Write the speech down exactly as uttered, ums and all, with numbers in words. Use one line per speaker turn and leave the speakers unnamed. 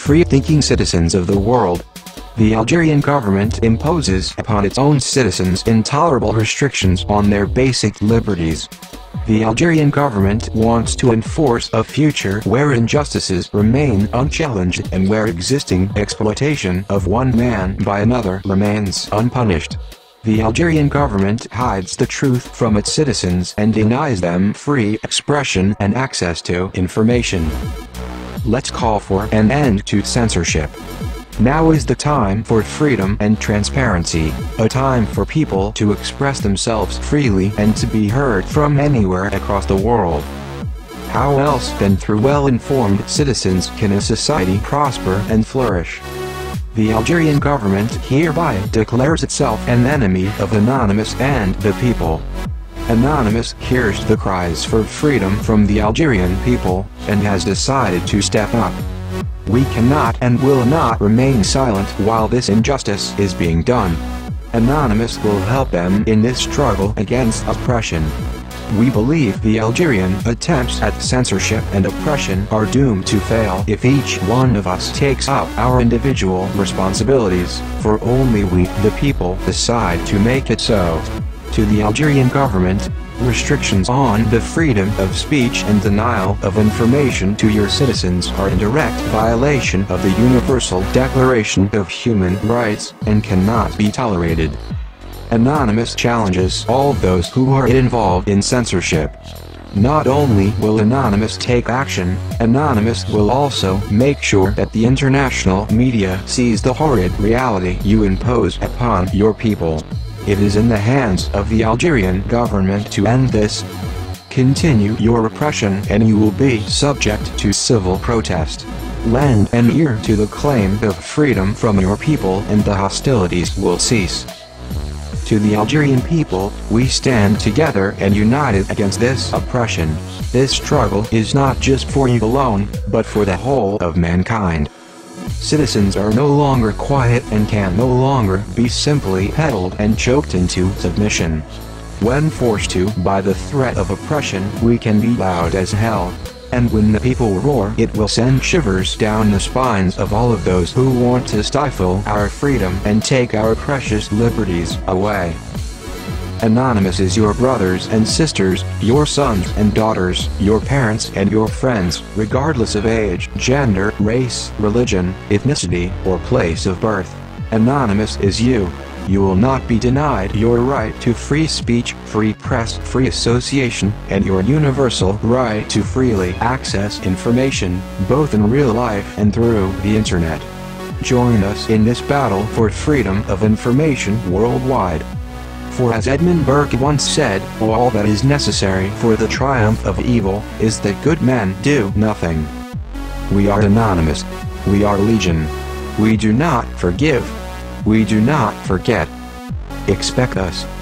free-thinking citizens of the world. The Algerian government imposes upon its own citizens intolerable restrictions on their basic liberties. The Algerian government wants to enforce a future where injustices remain unchallenged and where existing exploitation of one man by another remains unpunished. The Algerian government hides the truth from its citizens and denies them free expression and access to information. Let's call for an end to censorship. Now is the time for freedom and transparency, a time for people to express themselves freely and to be heard from anywhere across the world. How else than through well-informed citizens can a society prosper and flourish? The Algerian government hereby declares itself an enemy of Anonymous and the people. Anonymous hears the cries for freedom from the Algerian people, and has decided to step up. We cannot and will not remain silent while this injustice is being done. Anonymous will help them in this struggle against oppression. We believe the Algerian attempts at censorship and oppression are doomed to fail if each one of us takes up our individual responsibilities, for only we, the people, decide to make it so. To the Algerian government, restrictions on the freedom of speech and denial of information to your citizens are in direct violation of the Universal Declaration of Human Rights, and cannot be tolerated. Anonymous challenges all those who are involved in censorship. Not only will Anonymous take action, Anonymous will also make sure that the international media sees the horrid reality you impose upon your people. It is in the hands of the Algerian government to end this. Continue your repression and you will be subject to civil protest. Lend an ear to the claim of freedom from your people and the hostilities will cease. To the Algerian people, we stand together and united against this oppression. This struggle is not just for you alone, but for the whole of mankind. Citizens are no longer quiet and can no longer be simply held and choked into submission. When forced to by the threat of oppression, we can be loud as hell. And when the people roar, it will send shivers down the spines of all of those who want to stifle our freedom and take our precious liberties away. Anonymous is your brothers and sisters, your sons and daughters, your parents and your friends, regardless of age, gender, race, religion, ethnicity, or place of birth. Anonymous is you. You will not be denied your right to free speech, free press, free association, and your universal right to freely access information, both in real life and through the internet. Join us in this battle for freedom of information worldwide. For as Edmund Burke once said, all that is necessary for the triumph of evil is that good men do nothing. We are Anonymous. We are Legion. We do not forgive. We do not forget. Expect us.